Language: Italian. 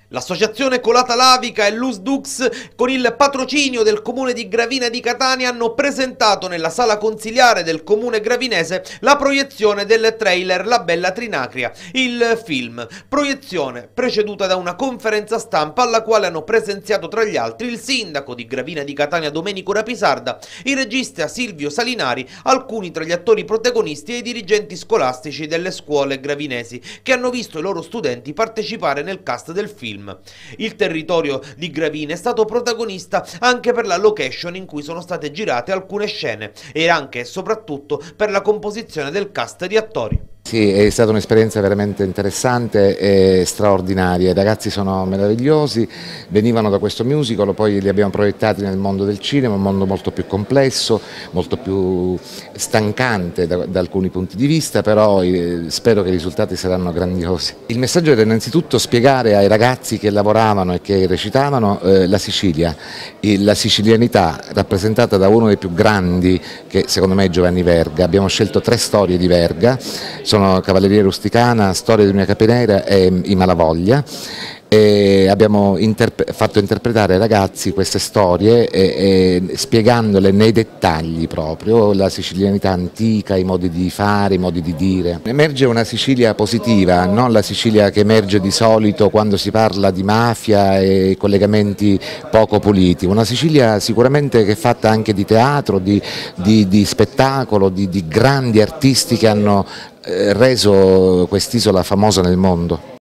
L'associazione Colata Lavica e l'USDUX, con il patrocinio del comune di Gravina di Catania, hanno presentato nella sala consiliare del comune gravinese la proiezione del trailer La Bella Trinacria, il film. Proiezione preceduta da una conferenza stampa alla quale hanno presenziato tra gli altri il sindaco di Gravina di Catania Domenico Rapisarda, il regista Silvio Salinari, alcuni tra gli attori protagonisti e i dirigenti scolastici delle scuole gravinesi che hanno visto i loro studenti partecipare nel cast del film. Il territorio di Gravina è stato protagonista anche per la location in cui sono state girate alcune scene e anche e soprattutto per la composizione del cast di attori. Sì, è stata un'esperienza veramente interessante e straordinaria, i ragazzi sono meravigliosi, venivano da questo musical, poi li abbiamo proiettati nel mondo del cinema, un mondo molto più complesso, molto più stancante da alcuni punti di vista, però spero che i risultati saranno grandiosi. Il messaggio era innanzitutto spiegare ai ragazzi che lavoravano e che recitavano la Sicilia, la sicilianità rappresentata da uno dei più grandi, che secondo me è Giovanni Verga. Abbiamo scelto 3 storie di Verga, sono Cavalleria Rusticana, Storia di una capinera e I Malavoglia, e abbiamo fatto interpretare ai ragazzi queste storie spiegandole nei dettagli proprio, la sicilianità antica, i modi di fare, i modi di dire. Emerge una Sicilia positiva, non la Sicilia che emerge di solito quando si parla di mafia e collegamenti poco puliti, una Sicilia sicuramente che è fatta anche di teatro, di spettacolo, di grandi artisti che hanno reso quest'isola famosa nel mondo.